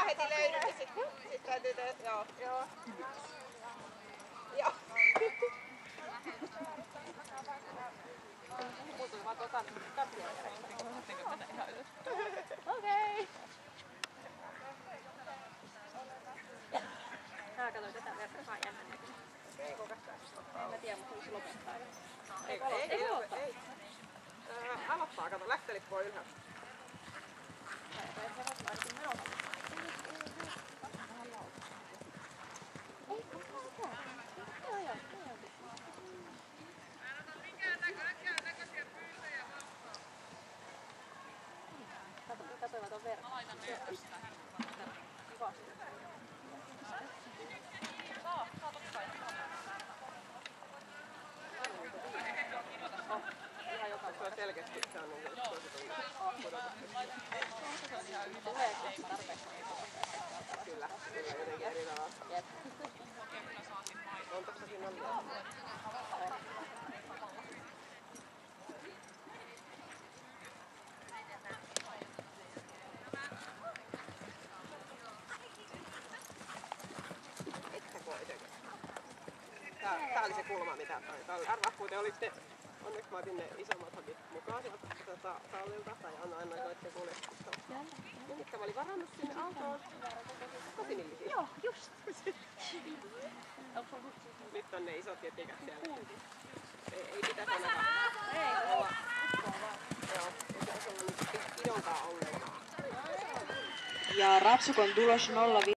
heti löydy, niin sit täytyy joo. Joo. Mulla tuli vaan tuo kattia. Okei. Tää katsoi tätä verkkoa jännän näkyy. Ei kokasta. En mä tiedä, mutta se lopettaa. Ei. Aloittaa, kato, lähtelippu on ylhäällä. Katoivat on verkko. Se on selkeästi saanut suositun pudotuksen. Tuleeko tarpeeksi? Kyllä, jotenkin eri tavalla. On tossakin ollut. Tää oli se kulma, mitä arvaa, kun te olitte, onneksi mä otin ne isommat hakit mukaan sieltä tallilta, tai annoin noitten kuljetusta. Ne, mitkä mä olin varannut sinne autoon, kotinillisiä. Joo, just. Nyt on ne isot jätikät siellä. Ei pitäisi ainakaan olla. Joo, ei pitäisi olla nyt idonkaan ongelmaa. Ja Rapsukon tulos 0-5.